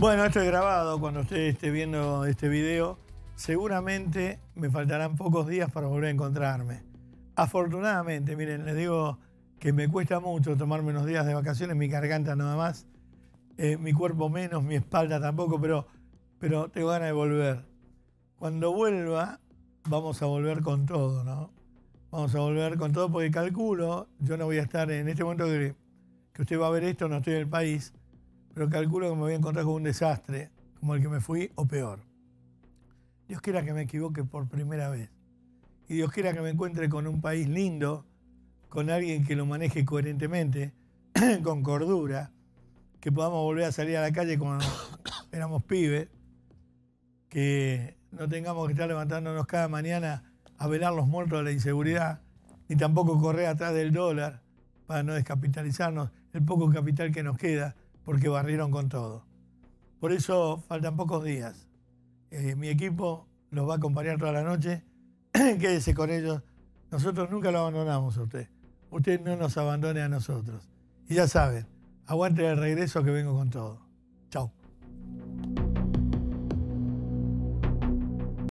Bueno, esto es grabado. Cuando usted esté viendo este video, seguramente me faltarán pocos días para volver a encontrarme. Afortunadamente, miren, les digo que me cuesta mucho tomarme unos días de vacaciones, mi garganta nada más, mi cuerpo menos, mi espalda tampoco, pero tengo ganas de volver. Cuando vuelva, vamos a volver con todo, ¿no? Vamos a volver con todo porque calculo, yo no voy a estar en este momento que usted va a ver esto, no estoy en el país, pero calculo que me voy a encontrar con un desastre, como el que me fui o peor. Dios quiera que me equivoque por primera vez. Y Dios quiera que me encuentre con un país lindo, con alguien que lo maneje coherentemente, con cordura, que podamos volver a salir a la calle cuando éramos pibes, que no tengamos que estar levantándonos cada mañana a velar los muertos de la inseguridad, ni tampoco correr atrás del dólar para no descapitalizarnos, el poco capital que nos queda, porque barrieron con todo. Por eso faltan pocos días. Mi equipo los va a acompañar toda la noche. Quédese con ellos. Nosotros nunca lo abandonamos a usted. Usted no nos abandone a nosotros. Y ya saben, aguante el regreso que vengo con todo.